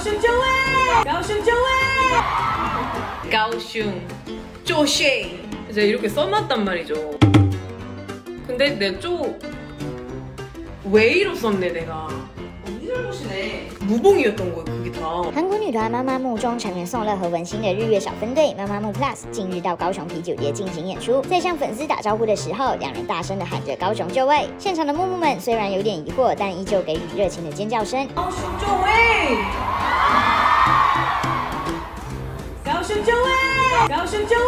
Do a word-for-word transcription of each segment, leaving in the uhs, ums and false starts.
高雄就位，高雄就位， 高雄 쪼쉐이 이제 이렇게 써놨단 말이죠. 근데 내가 쪼 웨이로 썼네 내가. 언니 잘못이네. 무봉이었던 거예요 그게 다. 韩国女团妈妈木中成员宋乐和文心的日月小分队妈妈木 Plus 近日到高雄啤酒节进行演出，在向粉丝打招呼的时候，两人大声的喊着高雄就位。现场的木木们虽然有点疑惑，但依旧给予热情的尖叫声。 高雄就位，高雄就位，高雄就位。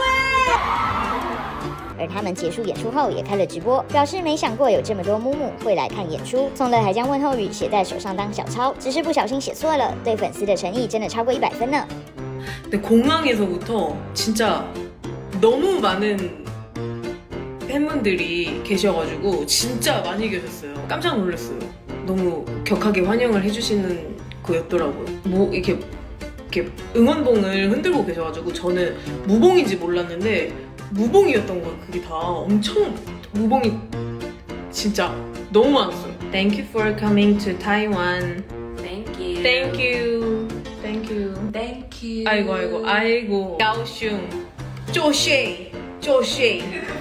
而他们结束演出后也开了直播，表示没想过有这么多木木会来看演出。宋乐还将问候语写在手上当小抄，只是不小心写错了，对粉丝的诚意真的超过一百分呢。 근데 공항에서부터 진짜 너무 많은 팬분들이 계셔가지고 진짜 많이 계셨어요. 깜짝 놀랐어요. 너무 격하게 환영을 해주시는 거였더라고요. 뭐 이렇게 이렇게 응원봉을 흔들고 계셔가지고 저는 무봉인지 몰랐는데 무봉이었던 거예요. 그게 다 엄청 무봉이 진짜 너무 많았어요. Thank you for coming to Taiwan. Thank you. Thank you. Thank you. Thank you. 아이고 아이고 아이고. 가오슝 쪼쉐이 쪼쉐이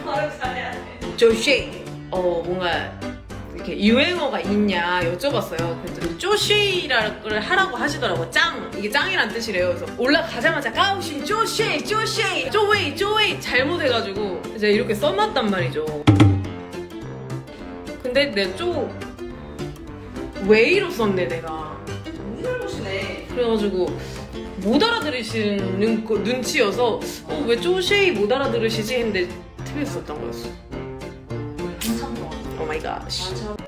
쪼쉐이. 어 뭔가 이렇게 유행어가 있냐 여쭤봤어요. 그래서 쪼쉐이를 하라고 하시더라고. 짱 이게 짱이란 뜻이래요. 그래서 올라가자마자 가오슝 쪼쉐이 쪼쉐이 쪼웨이 쪼웨이 잘못해가지고 이제 이렇게 써놨단 말이죠. 근데 내가 쪼 웨이로 썼네 내가. 언니 잘못이네. 그래가지고 못 알아들으시는 거, 눈치여서 어, 왜 쪼쉐이 못 알아들으시지 했는데 티비에서 썼던 거였어. 한참 동안. 오 마이 갓.